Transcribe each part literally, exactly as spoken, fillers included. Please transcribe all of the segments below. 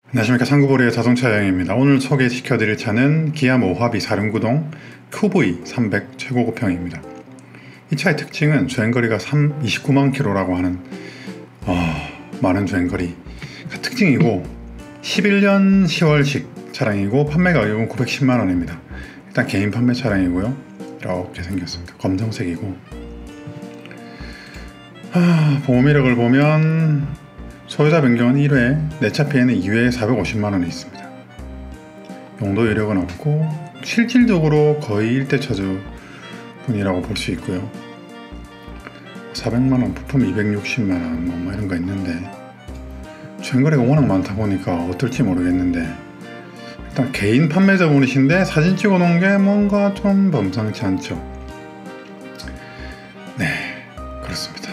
안녕하십니까. 상구보리의 자동차 여행입니다. 오늘 소개시켜드릴 차는 기아 모하비 사륜구동 큐브이 삼백 최고급형입니다. 이 차의 특징은 주행거리가 이십구만 킬로미터라고 하는 어, 많은 주행거리가 특징이고, 십일 년 시월식 차량이고 판매 가격은 구백십만 원입니다. 일단 개인 판매 차량이고요. 이렇게 생겼습니다. 검정색이고, 아, 보험 이력을 보면 소유자 변경은 일 회, 내차 피해는 이 회에 사백오십만 원이 있습니다. 용도 이력은 없고 실질적으로 거의 일대차주 분이라고 볼 수 있고요. 사백만 원, 부품 이백육십만 원 뭐 이런 거 있는데, 주행거리가 워낙 많다 보니까 어떨지 모르겠는데, 일단 개인 판매자분이신데 사진 찍어 놓은 게 뭔가 좀 범상치 않죠. 네, 그렇습니다.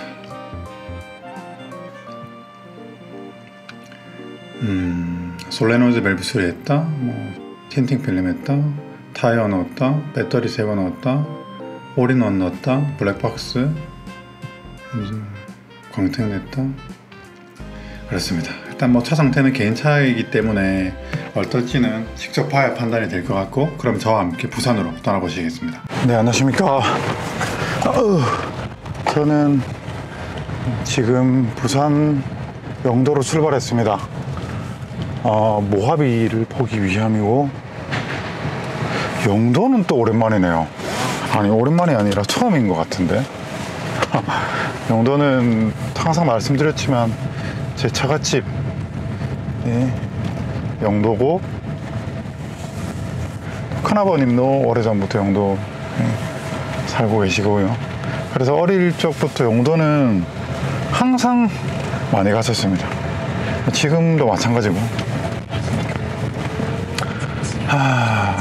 음, 솔레노이즈 밸브 수리했다, 뭐 틴팅 필름 했다, 타이어 넣었다, 배터리 새 거 넣었다, 올인원 넣었다, 블랙박스, 음, 광택 냈다. 그렇습니다. 일단 뭐 차 상태는 개인 차이기 때문에 어떨지는 직접 봐야 판단이 될 것 같고, 그럼 저와 함께 부산으로 떠나보시겠습니다. 네, 안녕하십니까. 어우, 저는 지금 부산 영도로 출발했습니다. 어, 모하비를 보기 위함이고, 영도는 또 오랜만이네요. 아니, 오랜만이 아니라 처음인 것 같은데. 영도는 항상 말씀드렸지만 제 처갓집 예, 영도고, 큰아버님도 오래전부터 영도 예, 살고 계시고요. 그래서 어릴 적부터 영도는 항상 많이 갔었습니다. 지금도 마찬가지고. 하...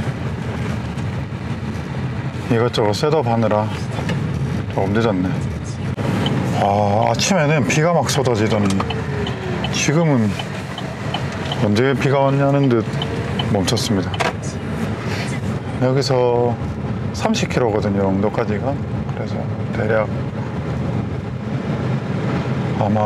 네. 이것저것 셋업 하느라 조금 늦었네. 아, 아침에는 비가 막 쏟아지더니 지금은 언제 비가 왔냐는 듯 멈췄습니다. 여기서 삼십 킬로미터거든요, 영도까지가. 그래서 대략 아마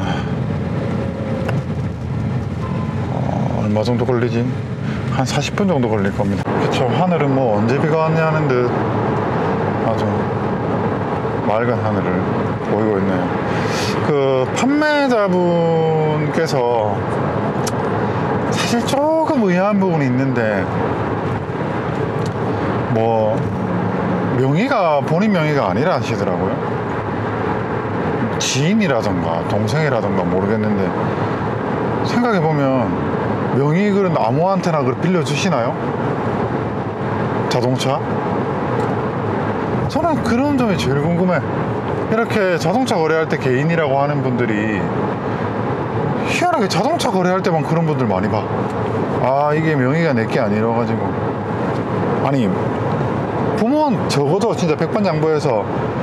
어, 얼마 정도 걸리지? 한 사십 분 정도 걸릴 겁니다. 그쵸, 하늘은 뭐 언제 비가 왔냐는 듯 아주 맑은 하늘을 보이고 있네요. 그 판매자분께서 사실 조금 의아한 부분이 있는데, 뭐 명의가 본인 명의가 아니라 하시더라고요. 지인이라던가 동생이라던가 모르겠는데, 생각해보면 명의 글은 아무한테나 그걸 빌려주시나요? 자동차? 저는 그런 점이 제일 궁금해. 이렇게 자동차 거래할 때 개인이라고 하는 분들이 희한하게 자동차 거래할 때만 그런 분들 많이 봐. 아, 이게 명의가 내게 아니라 가지고. 아니, 부모, 적어도 진짜 백번장부에서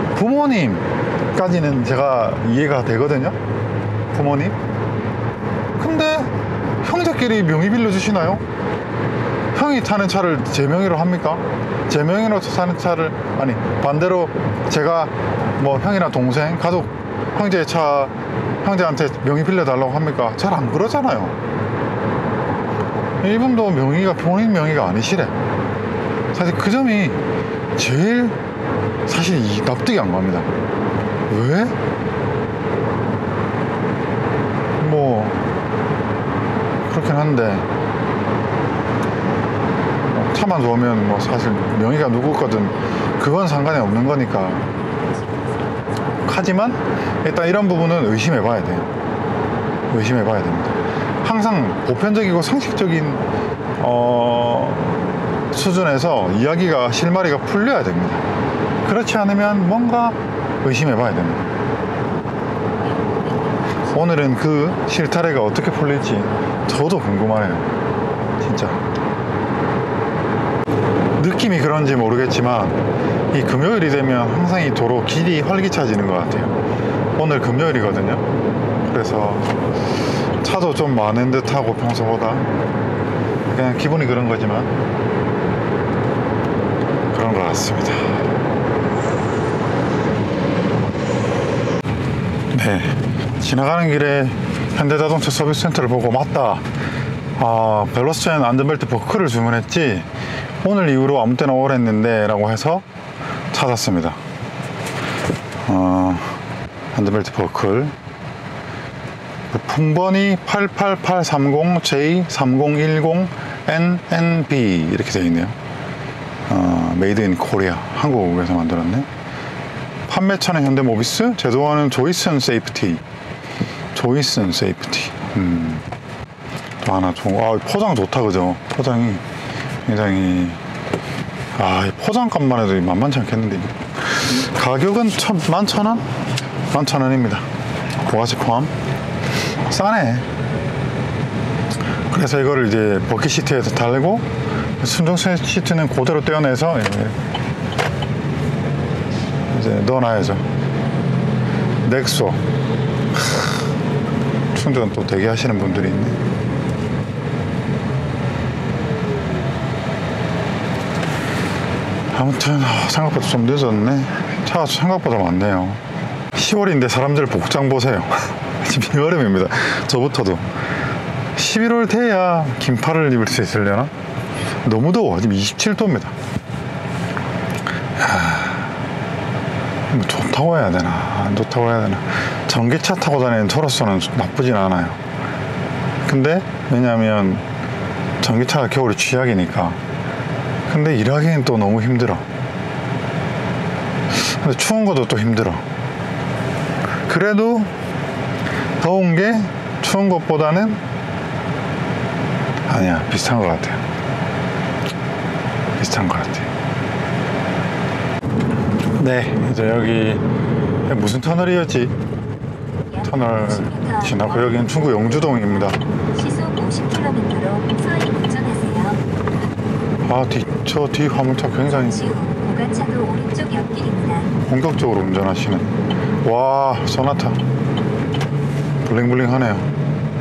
부모님까지는 제가 이해가 되거든요. 부모님. 근데 형제끼리 명의 빌려주시나요? 형이 타는 차를 제 명의로 합니까? 제 명의로 사는 차를, 아니 반대로 제가 뭐 형이나 동생, 가족, 형제의 차 형제한테 명의 빌려달라고 합니까? 잘 안 그러잖아요. 이분도 명의가 본인 명의가 아니시래. 사실 그 점이 제일 사실 이 납득이 안 갑니다. 왜? 뭐 그렇긴 한데, 차만 좋으면 뭐 사실 명의가 누구 거든 그건 상관이 없는 거니까. 하지만 일단 이런 부분은 의심해 봐야 돼요. 의심해 봐야 됩니다. 항상 보편적이고 상식적인 어... 수준에서 이야기가, 실마리가 풀려야 됩니다. 그렇지 않으면 뭔가 의심해 봐야 됩니다. 오늘은 그 실타래가 어떻게 풀릴지 저도 궁금하네요. 진짜 느낌이 그런지 모르겠지만, 이 금요일이 되면 항상 이 도로 길이 활기차지는 것 같아요. 오늘 금요일이거든요. 그래서 차도 좀 많은 듯하고, 평소보다 그냥 기분이 그런 거지만 그런 것 같습니다. 네, 지나가는 길에 현대자동차 서비스 센터를 보고 맞다, 아, 벨로스젠 안전벨트 버클을 주문했지 오늘 이후로 아무 때나 오랬는데 라고 해서 찾았습니다. 어, 안전벨트 버클 품번이 팔팔팔삼공 제이 삼공일공 엔 엔 비 이렇게 되어 있네요. 어, 메이드 인 코리아, 한국에서 만들었네. 판매처는 현대모비스, 제조원은 조이슨 세이프티. 조이슨 세이프티. 음. 또 하나 좋은, 아, 포장 좋다, 그죠? 포장이 굉장히, 아, 포장값만 해도 만만치 않겠는데. 가격은 천, 만 천 원? 만 천 원입니다. 고가세 포함. 싸네. 그래서 이거를 이제 버킷 시트에서 달고, 순정 시트는 그대로 떼어내서 이제 넣어놔야죠. 넥소. 충전 또 대기 하시는 분들이 있네. 아무튼 생각보다 좀 늦었네. 차가 생각보다 많네요. 시월인데 사람들 복장 보세요. 지금 여름입니다. 저부터도 십일월 돼야 긴팔을 입을 수 있으려나? 너무 더워. 지금 이십칠 도입니다. 뭐 좋다고 해야 되나 안 좋다고 해야 되나. 전기차 타고 다니는 저로서는 나쁘진 않아요. 근데 왜냐면 전기차가 겨울에 취약이니까. 근데 일하기엔 또 너무 힘들어. 근데 추운 것도 또 힘들어. 그래도 더운 게 추운 것보다는 아니야, 비슷한 것 같아요. 비슷한 것 같아요. 네, 이제 여기 무슨 터널이었지? 터널 지나고 여기는 충북 영주동입니다. 시속 오십 킬로미터로 서행 운전하세요. 아, 뒤, 저 뒤 화물차 굉장히 고가차도 오른쪽 옆길입니다. 본격적으로 운전하시네. 와, 소나타 블링블링 하네요.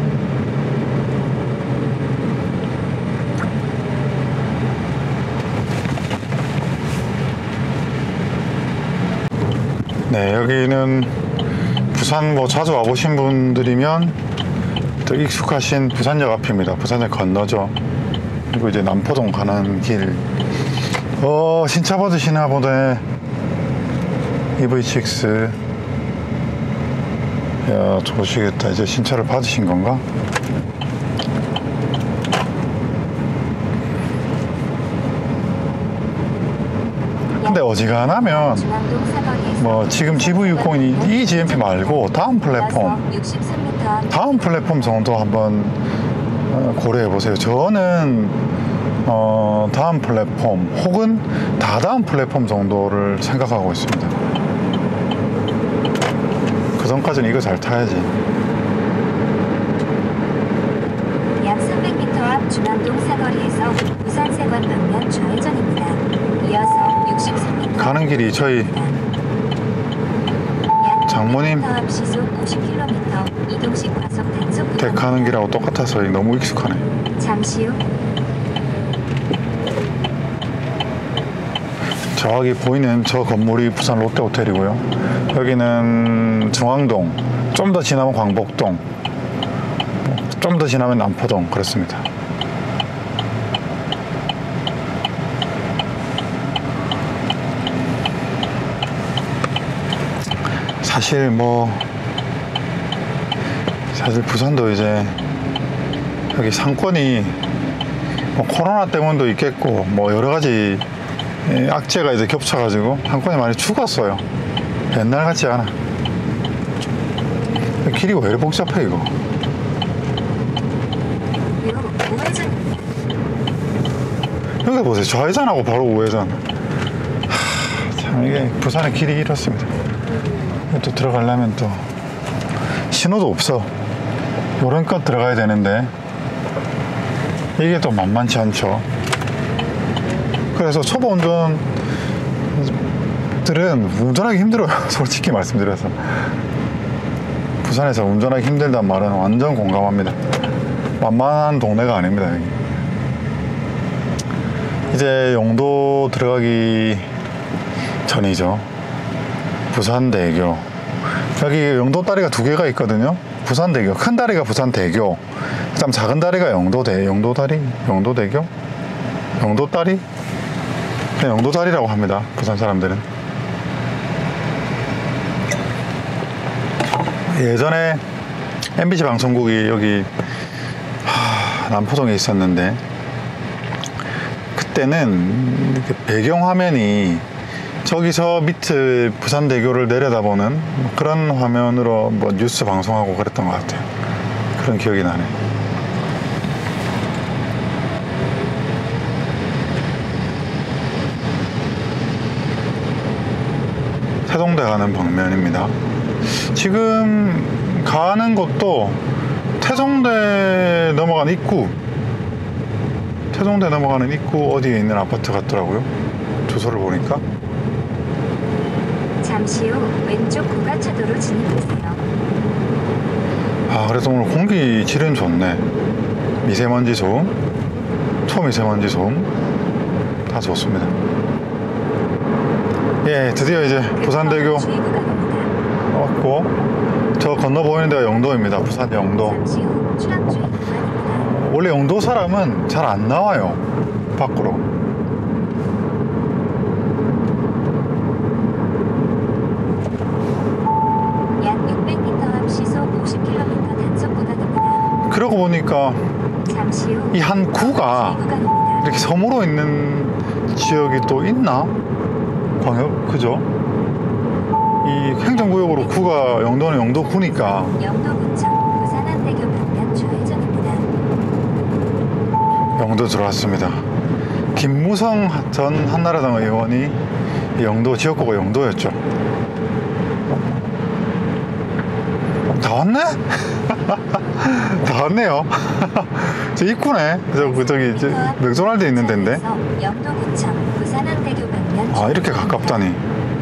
네, 여기는 부산 뭐 자주 와보신 분들이면 또 익숙하신 부산역 앞입니다. 부산역 건너죠. 그리고 이제 남포동 가는 길. 어, 신차 받으시나 보네. 이브이 식스. 야, 좋으시겠다. 이제 신차를 받으신 건가? 근데 어지간하면 뭐 지금 지브이 육십이 이 지엠피 말고 다음 플랫폼 다음 플랫폼 정도 한번 고려해 보세요. 저는 어 다음 플랫폼 혹은 다다음 플랫폼 정도를 생각하고 있습니다. 그 전까지는 이거 잘 타야지. 약 삼백 미터 앞 중앙동 사거리에서 부산세관 방면 좌회전입니다. 이어서 육십삼 미터 가는 길이 저희 장모님 앞 시속 오십 킬로미터 이동식 과속 단속 댁 가는 길하고 똑같아서 너무 익숙하네. 잠시 후 저기 보이는 저 건물이 부산 롯데호텔이고요. 여기는 중앙동, 좀 더 지나면 광복동, 좀 더 지나면 남포동. 그렇습니다. 사실 뭐 사실 부산도 이제 여기 상권이 뭐 코로나 때문도 있겠고 뭐 여러 가지 악재가 이제 겹쳐가지고 상권이 많이 죽었어요. 옛날 같지 않아. 길이 왜 이렇게 복잡해 이거. 여기 보세요. 좌회전하고 바로 우회전. 하, 참 이게 부산의 길이 이렇습니다. 또 들어가려면 또 신호도 없어. 요런껏 들어가야 되는데 이게 또 만만치 않죠. 그래서 초보 운전들은 운전하기 힘들어요. 솔직히 말씀드려서 부산에서 운전하기 힘들단 말은 완전 공감합니다. 만만한 동네가 아닙니다. 여기. 이제 용도 들어가기 전이죠. 부산대교. 여기 용도 다리가 두 개가 있거든요. 부산대교, 큰 다리가 부산대교, 그다음 작은 다리가 영도대, 영도다리, 영도대교, 영도다리, 그냥 영도다리라고 합니다. 부산 사람들은. 예전에 엠비씨 방송국이 여기 하, 남포동에 있었는데 그때는 이렇게 배경화면이 저기서 밑에 부산대교를 내려다보는 그런 화면으로 뭐 뉴스 방송하고 그랬던 것 같아요. 그런 기억이 나네. 세종대 가는 방면입니다. 지금 가는 곳도 태종대 넘어가는 입구, 태종대 넘어가는 입구 어디에 있는 아파트 같더라고요. 주소를 보니까. 잠시 후 왼쪽 고가차도로 진입하세요. 아, 그래서 오늘 공기 질은 좋네. 미세먼지 소음, 초미세먼지 소음 다 좋습니다. 예, 드디어 이제 부산대교 왔고, 저 건너 보이는 데가 영도입니다. 부산 영도. 잠시 후 추락주의 구간입니다. 원래 영도 사람은 잘 안 나와요, 밖으로. 약 육백 미터 앞 시속 오십 킬로미터 단속 구간입니다. 그러고 보니까 잠시 후 이 한 구가 주의 구간입니다. 이렇게 섬으로 있는 지역이 또 있나? 광역, 그죠? 이 행정구역으로 구가, 영도는 영도구니까. 영도구청 부산안대교 방면 좌회전입니다. 영도 들어왔습니다. 김무성 전 한나라당 의원이 영도 지역구가 영도였죠. 다 왔네? 다 왔네요. 저 입구네. 저, 그, 저기, 저, 맥도날드 있는 데인데. 영도구청 부산안대교 방면 아, 이렇게 가깝다니.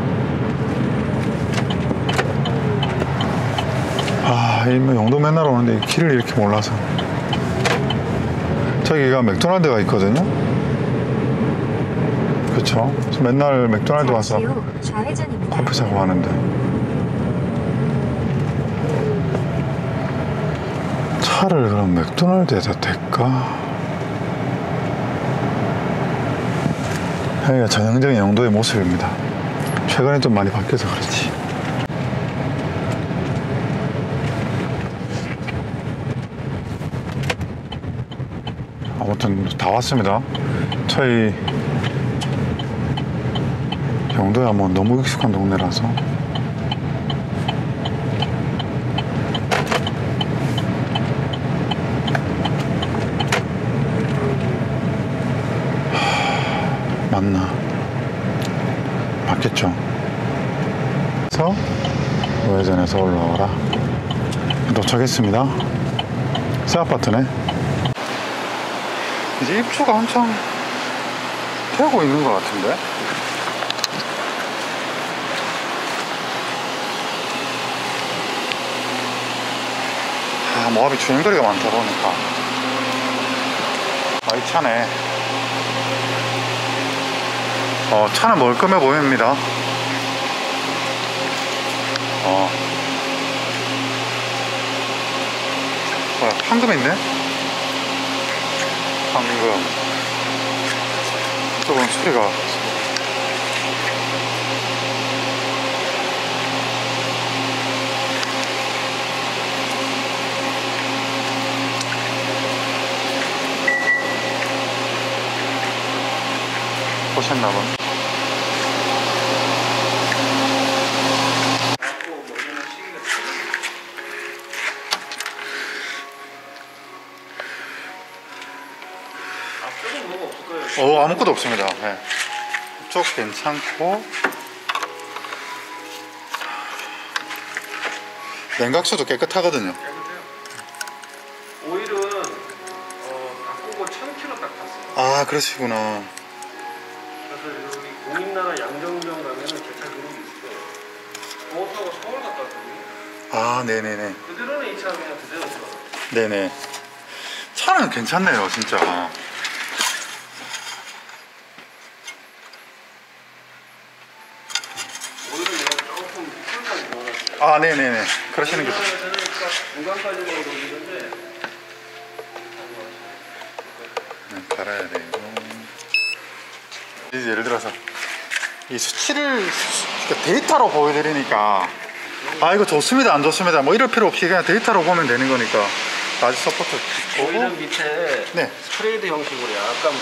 아, 이 영도 맨날 오는데 길을 이렇게 몰라서. 저기가 맥도날드가 있거든요. 그쵸? 맨날 맥도날드 와서 커피 사고 하는데. 차를 그럼 맥도날드에다 댈까? 여기가 전형적인 영도의 모습입니다. 최근에 좀 많이 바뀌어서 그렇지. 아무튼 다 왔습니다. 저희 영도야 뭐 너무 익숙한 동네라서. 맞나? 맞겠죠. 그래서 우회전해서 올라오라. 도착했습니다. 새 아파트네. 이제 입주가 한창 되고 있는 것 같은데. 아, 모압이 주행거리가 많다 보니까 많이 차네. 어, 차는 멀끔해 보입니다. 어. 뭐야, 황금 있네? 황금. 이쪽은 소리가. 보셨나봐. 어, 아무것도 없습니다. 네. 이쪽 괜찮고, 냉각수도 깨끗하거든요. 오일은 어, 바꾸고 천 킬로 딱 탔어요. 아, 그러시구나. 그래서 여기 공인나라 양정점 가면은 개차 그룹이 있어요. 그거 타고 서울 갔다 왔거든요. 아, 네네네. 그대로는 이 차 그냥 그대로 들어. 네네. 차는 괜찮네요, 진짜. 아, 네네네. 그러시는 게. 공간까지만 돌리는데 네, 갈아야 되고. 이제 예를 들어서 이 수치를 데이터로 보여드리니까 아 이거 좋습니다 안 좋습니다 뭐 이럴 필요 없이 그냥 데이터로 보면 되는 거니까 라지 서포트 저희는 밑에 네. 스프레이드 형식으로 약간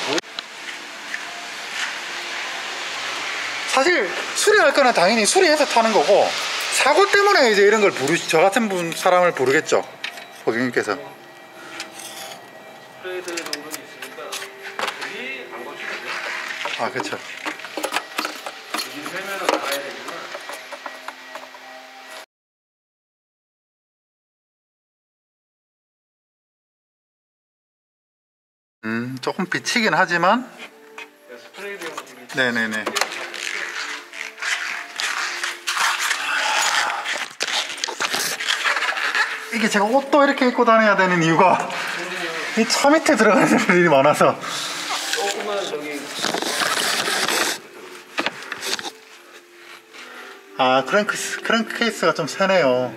사실 수리할 거는 당연히 수리해서 타는 거고 사고 때문에 이제 이런 걸 부르 저 같은 분 사람을 부르겠죠 고객님께서. 스프레이드 정도는 있으니까 여기 안 거치거든요. 아 그렇죠. 여기 세면은 나가야 되지만 음 조금 비치긴 하지만 스프레이드 형식이 네네네. 이게 제가 옷도 이렇게 입고 다녀야 되는 이유가 이 차 밑에 들어가는 일이 많아서. 조금만 저기 아 크랭크, 크랭크 케이스가 좀 세네요.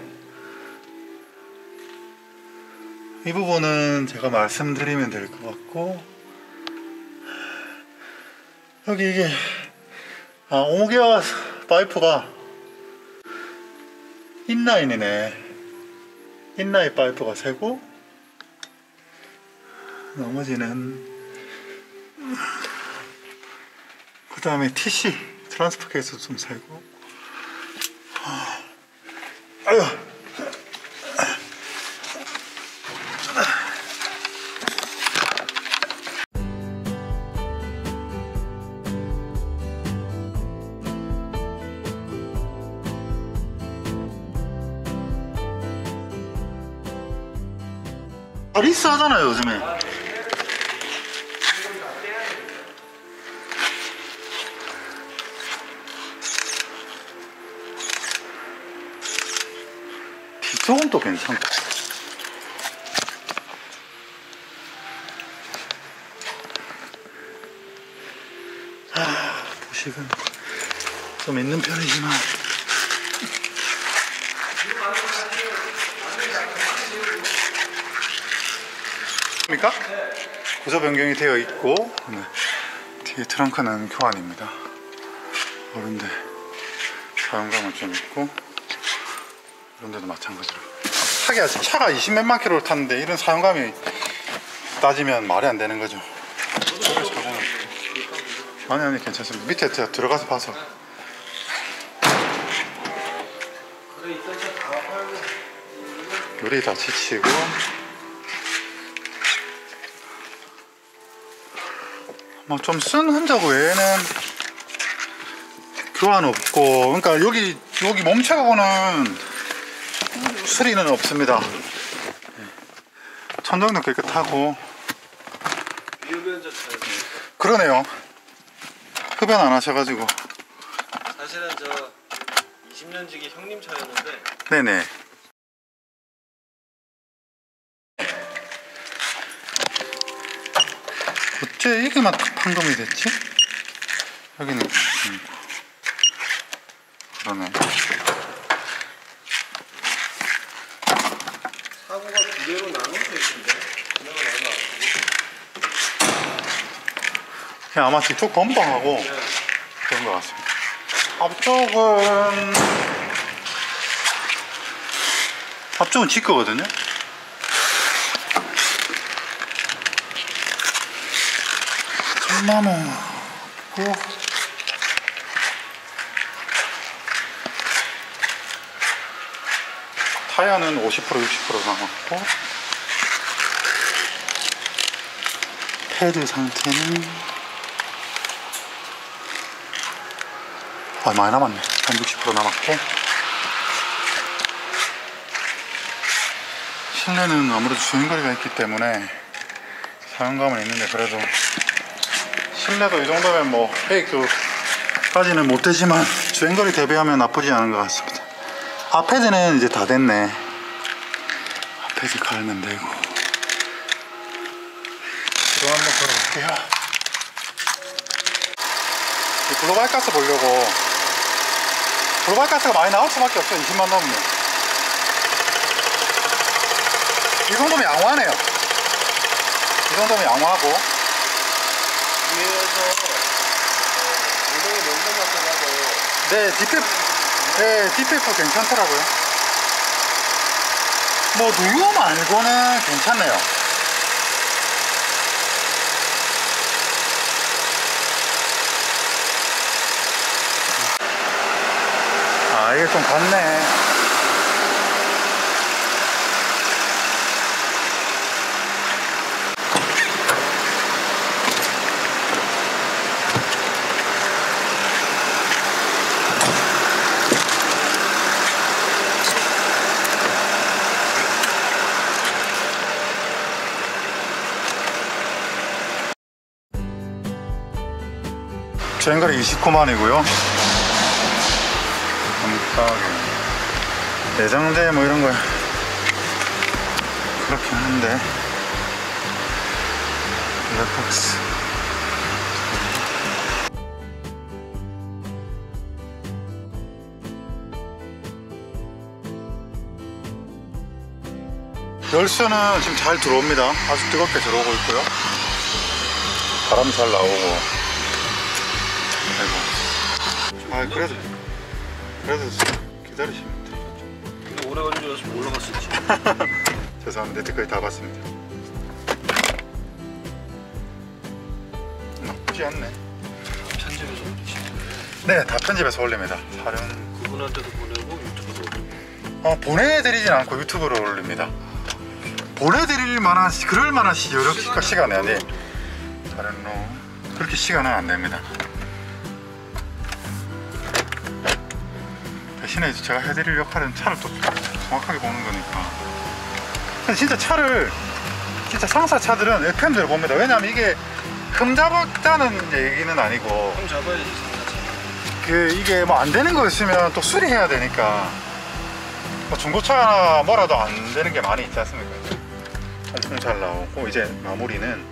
이 부분은 제가 말씀드리면 될 것 같고 여기 이게 아 오목이와 파이프가 인라인이네. 인라인 파이프가 세고 나머지는 그 다음에 티씨 트랜스퍼 케이스도 좀 세고. 아유 아, 리스 하잖아요 요즘에. 뒤쪽은 또 괜찮고. 아, 부식은 좀 있는 편이지만 입니까? 구조 변경이 되어 있고 네. 뒤에 트렁크는 교환입니다. 그런데 사용감은 좀 있고 이런 데도 마찬가지로 하기야 차가 이십몇만 킬로를 탔는데 이런 사용감이 따지면 말이 안 되는 거죠. 아니 아니 괜찮습니다. 밑에 제가 들어가서 봐서 유리 다 지치고 뭐 좀 쓴 흔적 외에는 교환 없고, 그러니까 여기 여기 몸체하고는 수리는 없습니다. 천정도 깨끗하고. 비흡연자 차예요. 그러네요. 흡연 안 하셔가지고. 사실은 저 이십 년 지기 형님 차였는데 네네. 어째 이게만 딱 판금이 됐지? 여기는 음, 그러네. 사고가 두 개로 나눠져 있던데 그냥 얼마 안 그냥 아마 뒤쪽 범퍼하고 네. 그런 것 같습니다. 앞쪽은 앞쪽은 지 거거든요. 참나무고 타이어는 오십 퍼센트 육십 퍼센트 남았고 패드 상태는 아 많이 남았네. 한 육십 퍼센트 남았고 실내는 아무래도 주행거리가 있기 때문에 사용감은 있는데 그래도 실내도 이 정도면 뭐 페이크까지는 못되지만 주행거리 대비하면 나쁘지 않은 것 같습니다. 앞패드는 이제 다 됐네. 앞패드 갈면 되고 이거 한번 걸어볼게요. 이 글로벌 가스 보려고. 글로벌 가스가 많이 나올 수밖에 없어요. 이십만 넘으면 이 정도면 양호하네요. 이 정도면 양호하고. 위에서 엉덩이 냄새 맡아가고. 네, 디피프, 네, 디피프 괜찮더라고요. 뭐 누유 말고는 괜찮네요. 아, 이게 좀 같네. 주행거리 이십구만이고요. 감가게 내장재 뭐 이런 거 그렇긴 한데 블랙박스 열수는 지금 잘 들어옵니다. 아주 뜨겁게 들어오고 있고요. 바람 잘 나오고. 아이고. 아, 그래도 그래도 기다리시면 돼요. 근데 오래 걸려서 올라갔었지. 죄송합니다. 네트까지 다 봤습니다. 나쁘지 않네. 편집해서 올리시면. 네, 다 편집해서 올립니다. 다른 그분한테도 보내고 유튜브도 올리고. 어, 보내드리진 않고 유튜브로 올립니다. 보내드릴 만한 그럴 만한 시, 여력 시간이 아니. 다른 로 그렇게 시간은 안 됩니다. 대신에 제가 해드릴 역할은 차를 또 정확하게 보는 거니까. 근데 진짜 차를 진짜 상사 차들은 에프엠대로 봅니다. 왜냐면 이게 흠잡았다는 얘기는 아니고 좀 잡아야지 상사차. 그 이게 뭐 안 되는 거 있으면 또 수리해야 되니까 뭐 중고차나 뭐라도 안 되는 게 많이 있지 않습니까? 통풍 잘 나오고. 이제 마무리는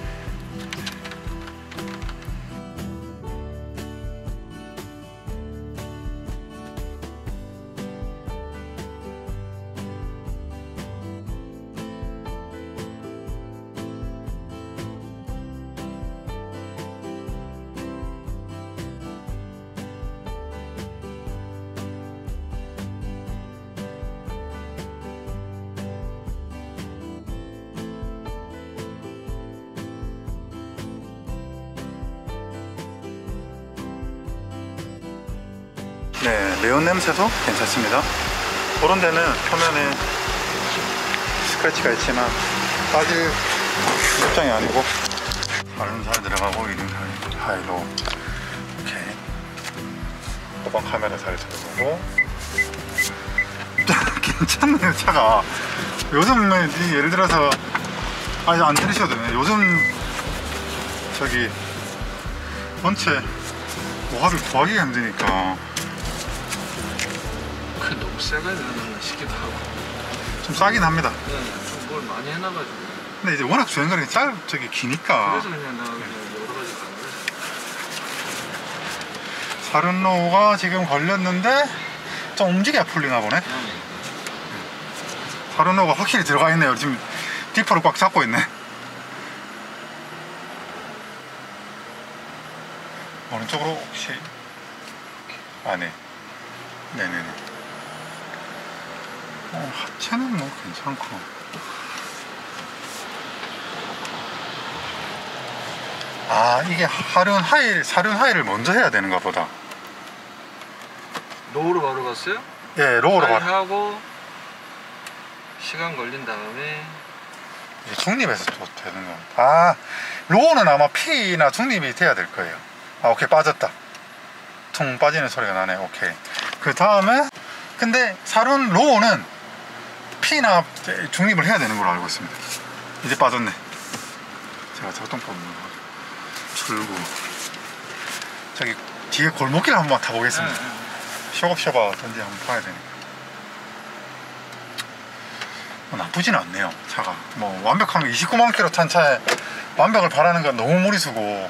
네, 매운 냄새도 괜찮습니다. 그런 데는 표면에 스크래치가 있지만 따질 입장이 아니고 발은 잘 들어가고 이등 하이로 이렇게 후방 카메라 잘 들어가고 괜찮네요. 차가 요즘 예를 들어서 아니 안 들으셔도 돼요. 요즘 저기 원체 뭐가를 구하기가 힘드니까 그 너무 세가 되나 싶기도 하고. 좀 싸긴 합니다. 네, 좀 뭘 많이 해놔가지고. 근데 이제 워낙 주행거리가 짧 저기 기니까. 그래서 그냥 나 그냥 여러 가지 가는 거야. 사륜로우가 지금 걸렸는데 좀 움직여야 풀리나 보네. 응. 사륜로우가 확실히 들어가 있네요. 지금 디퍼를 꽉 잡고 있네. 어느 쪽으로 혹시 안에 네네네. 어, 하체는 뭐 괜찮고. 아, 이게 하륜 하일, 사륜 하일을 먼저 해야 되는가 보다. 로우로 바로 갔어요? 예, 로우로 가. 하고 시간 걸린 다음에 이게 중립에서 또 되는 거. 아, 로우는 아마 P나 중립이 돼야 될 거예요. 아, 오케이, 빠졌다. 퉁 빠지는 소리가 나네. 오케이. 그 다음에 근데 사륜 로우는 P나 중립을 해야 되는 걸로 알고 있습니다. 이제 빠졌네. 제가 작동법 줄고 저기 뒤에 골목길 한번 타보겠습니다. 응, 응. 쇼업쇼바 어떤지 한번 봐야 되니까. 뭐 나쁘진 않네요. 차가 뭐 완벽한 이십구만 킬로 탄 차에 완벽을 바라는 건 너무 무리수고.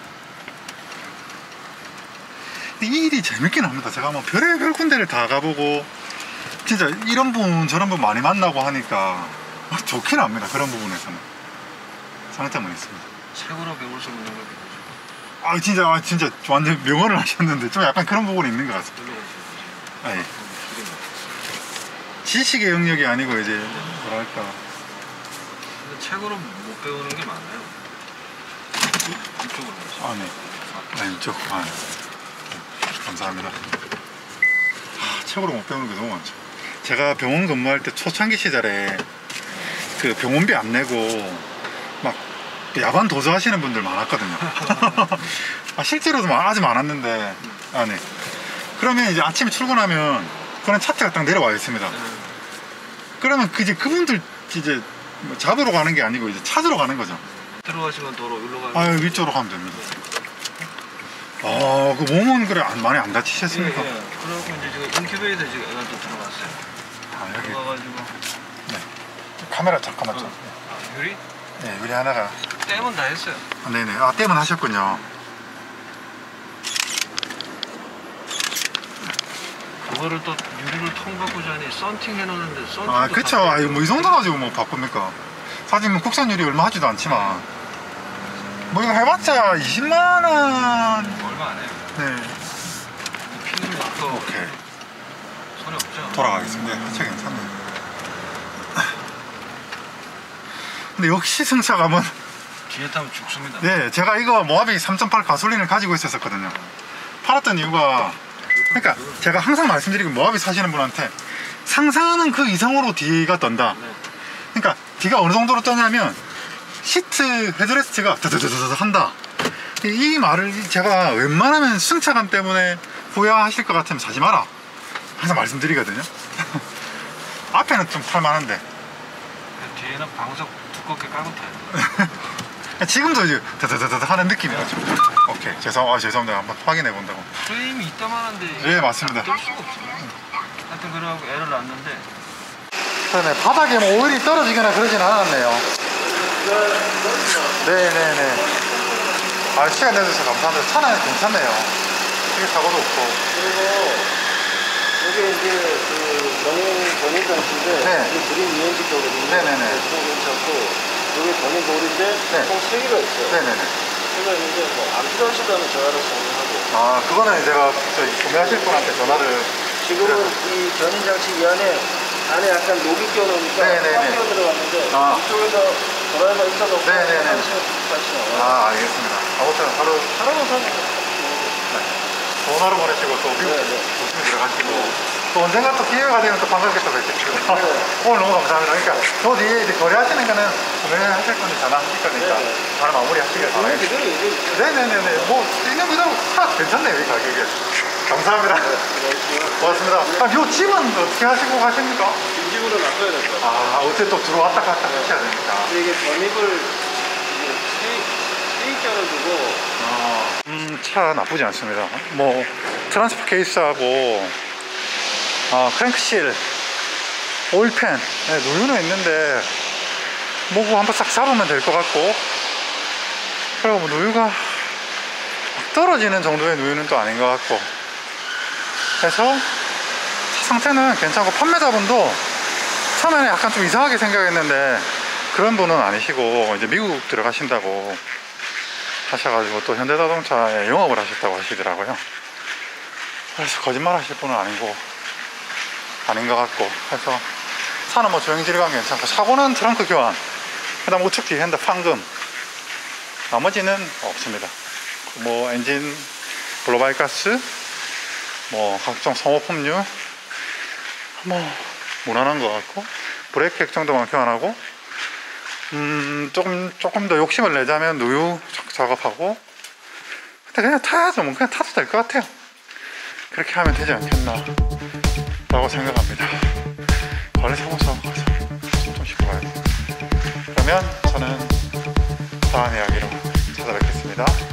이 일이 재밌긴 합니다. 제가 뭐 별의별 군데를 다 가보고 진짜 이런 분 저런 분 많이 만나고 하니까 좋긴 합니다. 그런 부분에서는 상태만 있습니다. 최고로 배울 수 있는 걸 배우죠. 아 진짜 아 진짜 완전 명언을 하셨는데 좀 약간 그런 부분이 있는 것 같습니다. 아, 예. 지식의 영역이 아니고 이제 뭐랄까. 근데 책으로 못 배우는 게 많아요. 이쪽으로. 아 네. 아 이쪽. 아, 네. 감사합니다. 아, 책으로 못 배우는 게 너무 많죠. 제가 병원 근무할 때 초창기 시절에 그 병원비 안 내고 막 야반 도주하시는 분들 많았거든요. 아, 실제로도 아주 많았는데, 아, 네. 그러면 이제 아침에 출근하면 그런 차트가 딱 내려와 있습니다. 그러면 그 이제 그분들 이제 뭐 잡으러 가는 게 아니고 이제 찾으러 가는 거죠. 들어가시면 도로 일로 가면. 아, 위쪽으로 가면 됩니다. 아, 그 몸은 그래 안, 많이 안 다치셨습니까? 예, 예. 그래갖고 이제 지금 인큐베이터 지금 애가 또 들어갔어요. 아, 여기. 들어가가지고. 네. 카메라 잠깐만 좀. 아, 유리? 네, 유리 하나가. 댐은 다 했어요. 아, 네네. 아, 땜은 하셨군요. 그거를 또 유리를 통바꾸자 하니 썬팅 해놓는데 썬팅. 아, 그쵸. 아, 뭐 이 정도 가지고 뭐 바꿉니까? 사실 뭐 국산 유리 얼마 하지도 않지만. 뭐 이거 해봤자 이십만 원. 얼마 안 해요. 네. 피는 막혀. 오케이. 손해 없죠. 돌아가겠습니다. 하체 괜찮네. 근데 역시 승차감은. 뒤에 타면 죽습니다. 네, 제가 이거 모하비 삼 점 팔 가솔린을 가지고 있었거든요. 팔았던 이유가, 그러니까 제가 항상 말씀드리고 모하비 사시는 분한테 상상하는 그 이상으로 D가 떤다. 그러니까 D가 어느 정도로 떠냐면 시트 헤드레스트가 드드드드드 한다. 이 말을 제가 웬만하면 승차감 때문에 후회하실 것 같으면 사지 마라 항상 말씀드리거든요. 앞에는 좀 팔만한데 뒤에는 방석 두껍게 깔고 타요. 지금도 이제 드드드드 하는 느낌이죠. 오케이. 죄송, 아, 죄송합니다. 한번 확인해 본다고. 프레임이 이따만한데. 네, 맞습니다. 뜰 수가 없어요. 하여튼 그래갖고 애를 낳았는데. 그러네. 바닥에 뭐 오일이 떨어지거나 그러진 않았네요. 네네네. 아, 시간 내주셔서 감사합니다. 차는 괜찮네요. 되게 사고도 없고. 그리고 이게 이제 그 전용 전용 장치인데 네. 이게 그린 유엔지 거거든요. 네네네. 좀 괜찮고 이게 전용 볼인데 네. 총 세 개가 있어요. 네네네. 세 개가 있는데 뭐 안 필요하시다면 전화를 전화하고. 아, 그거는 제가 저희 구매하실 분한테 전화를. 지금은 이 전용 장치 이 안에 안에 약간 녹이 껴놓으니까 네네네. 끼어 들어갔는데 아. 이쪽에서 드라이버 있어놓고 네네네. 하시면 아, 알겠습니다. 아무튼 하루, 하루만 사면 좋은 하루 보내시고 또 미국 네, 네. 조심히 들어가시고 또 언젠가 또 기회가 되면 또 반갑게 또 뵙겠습니다. 네. 오늘 너무 감사합니다. 그러니까 저 뒤에 이제 거래하시는 거는 구매하실 분이 전화하실 거니까 네, 네. 잘 마무리 하시길 바라겠습니다. 그대로 얘기해 주세요. 네네네네. 뭐 있는 그대로 차 괜찮네요, 이 가격에. 감사합니다. 고맙습니다. 아, 요 집은 어떻게 하시고 가십니까? 빈집으로 놔둬야 될 것 같아요. 아, 어째 또 들어왔다 갔다 하셔야 되니까. 근데 이게 전입을 이제 세입자를 두고 어, 음, 차 나쁘지 않습니다. 뭐 트랜스퍼 케이스하고 어, 크랭크실, 오일팬, 네, 누유는 있는데 뭐 그거 한번 싹 잡으면 될 것 같고, 그리고 뭐 누유가 막 떨어지는 정도의 누유는 또 아닌 것 같고 해서 차 상태는 괜찮고, 판매자분도 처음에는 약간 좀 이상하게 생각했는데 그런 분은 아니시고 이제 미국 들어가신다고 하셔가지고 또 현대자동차에 영업을 하셨다고 하시더라고요. 그래서 거짓말 하실 분은 아니고 아닌 것 같고 해서 차는 뭐 주행 질감 괜찮고, 사고는 트렁크 교환, 그 다음 우측 뒤 핸들 판금, 나머지는 없습니다. 뭐 엔진 블로바이 가스, 뭐 각종 소모품류 뭐 무난한 것 같고, 브레이크 액 정도만 교환하고, 음 조금 조금 더 욕심을 내자면 누유 작업하고, 근데 그냥 타야죠. 뭐 그냥 타도 될 것 같아요. 그렇게 하면 되지 않겠나 라고 생각합니다. 관리사무소 가서 좀 씻고 가야지. 그러면 저는 다음 이야기로 찾아뵙겠습니다.